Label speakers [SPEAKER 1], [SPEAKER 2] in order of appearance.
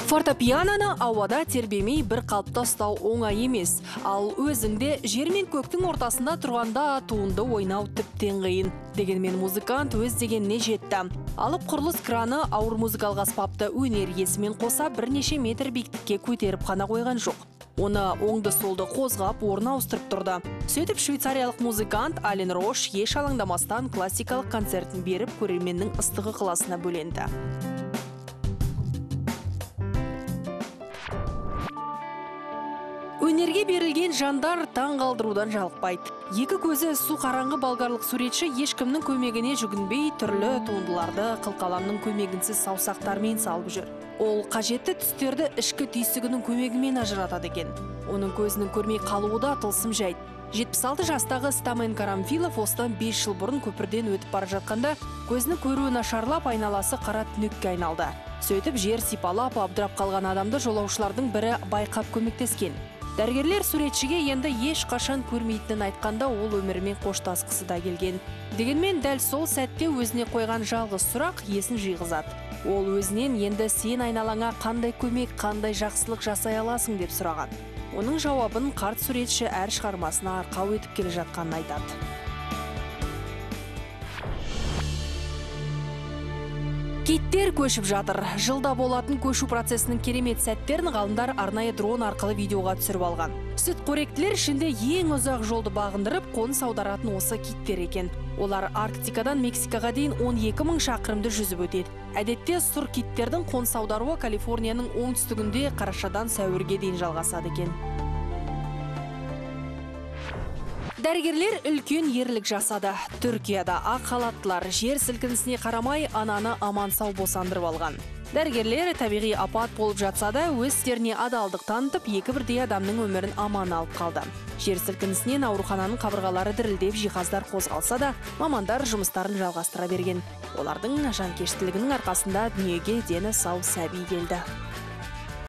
[SPEAKER 1] Фортепианоны ауада тербемей бір қалыпта ұстау оңай емес. Ал өзіңде жер мен көктің ортасында тұрғанда туынды ойнау тіптен қиын. Дегенмен музыкант өз дегеніне жетті. Алып құрылыс краны ауыр музыкалық аспапты өнер иесімен қоса бірнеше метр биіктікке көтеріп қана қойған жоқ. Оны оңды-солды қозғап, орнына ауыстырып тұрды. Сөйтіп швейцариялық музыкант Ален Рош еш алаңдамастан классикалық концертін беріп, көрерменнің ыстығы ықыласына бөленді. Өнерге берілген жандар таң қалдырудан жалықпайды. Екі көзі су қараңғы болгарлық суретші ешкімнің көмегіне жүгінбей түрлі туындыларды қылқаламның көмегінсіз саусақтармен салып жүр. Ол қажетті түстерді ішкі түйсігінің көмегімен ажыратады екен. Оның көзінің көрмей қалуы да тылсым жайт. 76 жастағы Стамен Карамфилов осыдан 5 жыл бұрын көпірден өтіп бара жатқанда көзінің көруі нашарлап, айналасы қара түнекке айналды. Сөйтіп жер сипалап, абдырап қалған адамды жолаушылардың бірі байқап көмектескен. Дәрігерлер суретшіге енді еш қашан көрмейтінін айтқанда ол өмірімен қоштасқысы да келген. Дегенмен дәл сол сәтте өзіне қойған жалғыз сұрақ есін жиғызады. Ол өзінен енді сен айналаңа қандай көмек, қандай жақсылық жасай аласың деп сұраған. Оның жауабын қарт суретші әр шығармасына арқау етіп келе жатқанын айтады. Киттер көшіп жатыр. Жылда болатын көшу процесінің керемет сәттерін ғалымдар арнайы дрон арқылы видеоға түсіріп алған. Сүтқоректілер ішінде ең ұзақ жолды бағындырып, қоныс аударатын осы киттер екен. Олар Арктикадан Мексикаға дейін 12 000 шақырымды жүзіп өтеді. Әдетте сұр киттердің қоныс аударуы Калифорнияның оңтүстігінде қарашадан сәуірге дейін жалғасады екен. Дәрігерлер үлкен ерлік жасады. Түркияда ақ халаттылар жер сілкінісіне қарамай ананы аман сау босандырып алған. Дәрігерлер табиғи апат болып жатса да өз істеріне адалдық танытып, екі бірдей адамның өмірін аман алып қалды. Жер сілкінісінен аурухананың қабырғалары дірілдеп, жиһаздар қозғалса да, мамандар жұмыстарын жалғастыра берген. Олардың жанкештілігінің арқасында дүниеге дені сау сәби келді.